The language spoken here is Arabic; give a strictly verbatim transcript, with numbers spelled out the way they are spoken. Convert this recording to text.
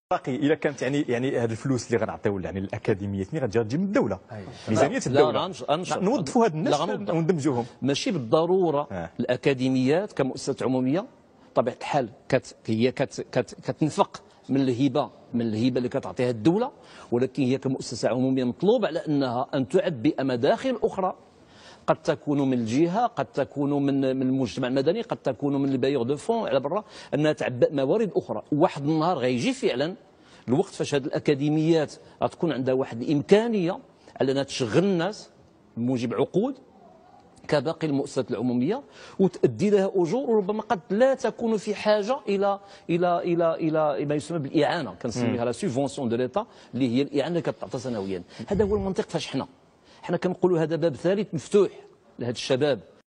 باقي الا كانت يعني يعني هذه الفلوس اللي غنعطيو يعني للاكاديميات ملي غتجي غتجي من الدوله ميزانيه الدوله نوظفوا هاد الناس وندمجوهم ماشي بالضروره. آه. الاكاديميات كمؤسسات عموميه بطبيعه الحال كت هي كت كت كتنفق من الهبه من الهبه اللي كتعطيها الدوله، ولكن هي كمؤسسه عموميه مطلوب على انها ان تعبئ مداخل اخرى، قد تكون من الجهه، قد تكون من من المجتمع المدني، قد تكون من البايور دو فون على برا، انها تعبئ موارد اخرى. واحد النهار غيجي فعلا الوقت فاش هذه الاكاديميات غتكون عندها واحد الامكانيه على انها تشغل الناس بموجب عقود كباقي المؤسسات العموميه وتؤدي لها اجور، وربما قد لا تكون في حاجه الى الى الى الى ما يسمى بالاعانه، كنسميها لا سوبفونسيون دو ليتا اللي هي الاعانه اللي كتعطى سنويا. هذا هو المنطق. فاش حنا حنا كنقولوا هذا باب ثالث مفتوح لهذا الشباب